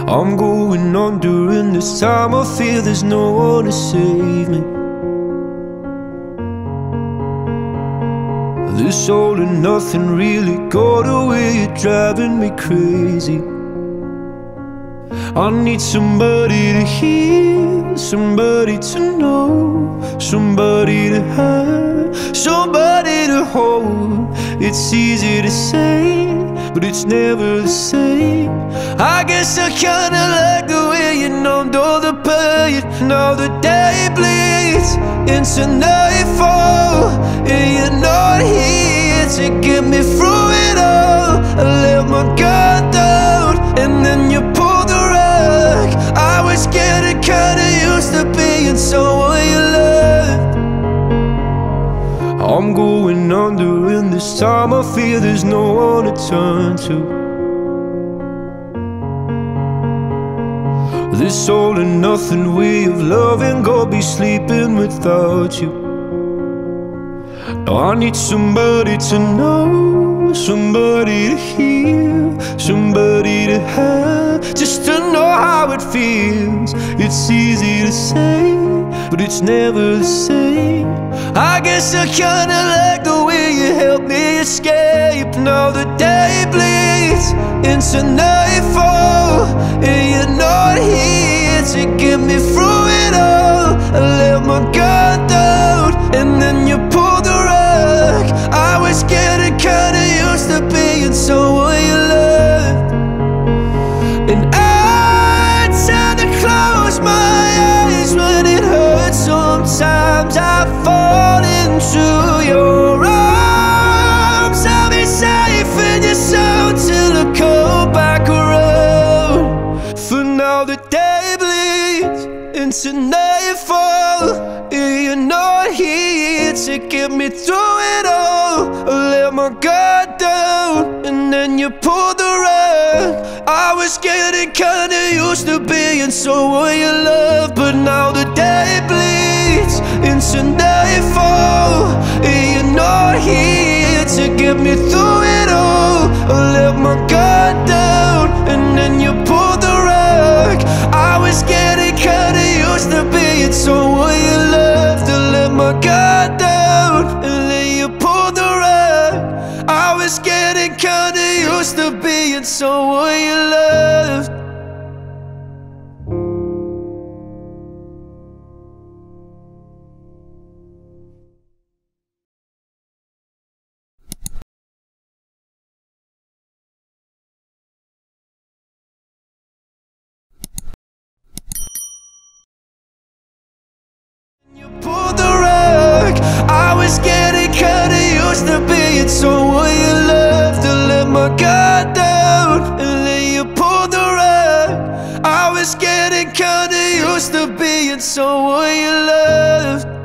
I'm going on during this time. I fear there's no one to save me. This all and nothing really got away, you're driving me crazy. I need somebody to hear, somebody to know, somebody to have, somebody to hold. It's easy to say, but it's never the same. I guess I kinda like the way you numbed all the pain. Now the day bleeds into nightfall, and you're not here to get me through it all. I let my guard down, and then you pulled the rug. I was getting kinda used to being someone you loved. I'm going under in this time. I fear there's no one to turn to. This all and nothing way of loving, gonna be sleeping without you. Now I need somebody to know, somebody to hear, somebody to have, just to know how it feels. It's easy to say, but it's never the same. I guess I kinda like the way you helped me escape. Now the day bleeds into nightfall, and you're not here to get me through it all. I let my guard down, and then you pulled the rug. I was getting kinda used to being someone you loved. And I tend to close my eyes when it hurts. Sometimes I fall into your arms. I'll be safe in your soul till I come back around. For now the day bleeds into nightfall, and you're not here to get me through it all. I let my guard down, and then you pulled the rug. I was getting kinda used to being someone you love, but now the day bleeds into nightfall, and you're not here to get me through it all. I let my guard down, and then you pulled the rug. I was getting kinda used to being someone you loved. I let my guard down, and then you pulled the rug. I was getting kinda used to being someone you loved. Pulled the rug. I was getting kinda used to being someone you loved. To let my guard down, and then you pulled the rug. I was getting kinda used to being someone you loved.